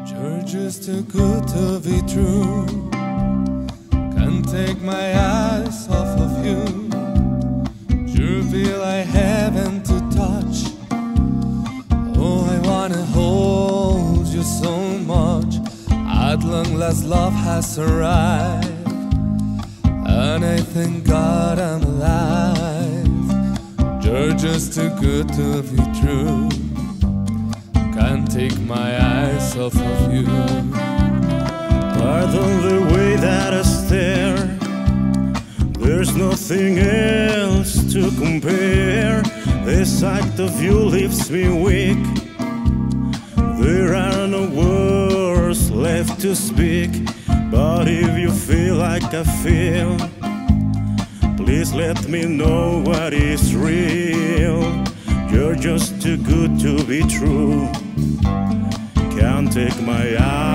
You're just too good to be true. Can't take my eyes off of you. You feel like heaven to touch. Oh, I wanna hold you so much. At long last love has arrived, and I thank God I'm alive. You're just too good to be true. Can't take my eyes off of you. Pardon the way that I stare. There's nothing else to compare. The sight of you leaves me weak. There are no words left to speak. But if you feel like I feel, please let me know what is real. You're just too good to be true. Can't take my eyes